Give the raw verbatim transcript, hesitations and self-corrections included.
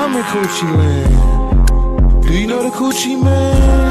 I'm in Coochie Land. Do you know the Coochie Man?